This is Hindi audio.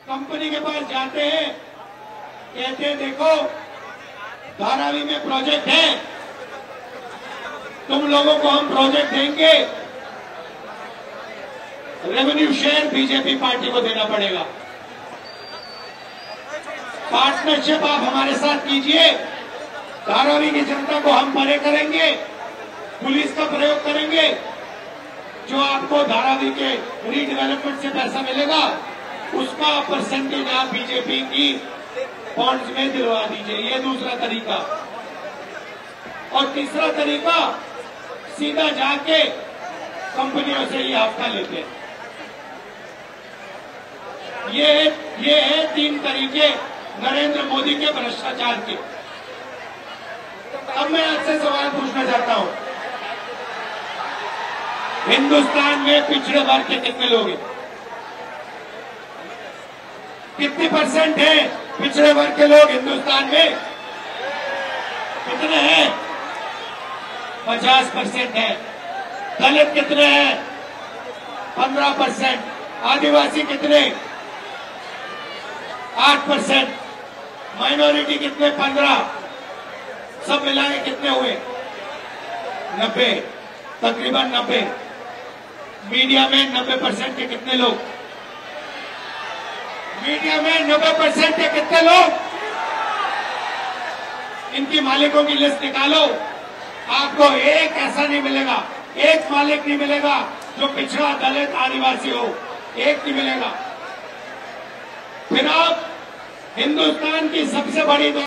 कंपनी के पास जाते हैं, कहते हैं देखो धारावी में प्रोजेक्ट है, तुम लोगों को हम प्रोजेक्ट देंगे, रेवेन्यू शेयर बीजेपी पार्टी को देना पड़ेगा, पार्टनरशिप आप हमारे साथ कीजिए, धारावी की जनता को हम परे करेंगे, पुलिस का प्रयोग करेंगे, जो आपको धारावी के रीडेवलपमेंट से पैसा मिलेगा उसका परसेंटेज आप बीजेपी की बॉन्ड्स में दिलवा दीजिए। ये दूसरा तरीका। और तीसरा तरीका, सीधा जाके कंपनियों से ये हफ्ता लेते हैं। ये है 3 तरीके नरेंद्र मोदी के भ्रष्टाचार के। अब मैं आपसे सवाल पूछना चाहता हूं, हिंदुस्तान में पिछड़े वर्ग के कितने लोग हैं? कितनी % है पिछड़े वर्ग के लोग हिंदुस्तान में? कितने हैं? 50% है। दलित कितने हैं? 15%। आदिवासी कितने? 8%। माइनॉरिटी कितने? 15। सब मिलाए कितने हुए? 90, तकरीबन 90। मीडिया में 90% के कितने लोग? मीडिया में 90% के कितने लोग? इनकी मालिकों की लिस्ट निकालो, आपको एक ऐसा नहीं मिलेगा, एक मालिक नहीं मिलेगा जो पिछड़ा, दलित, आदिवासी हो, एक नहीं मिलेगा। फिर आप हिंदुस्तान की सबसे बड़ी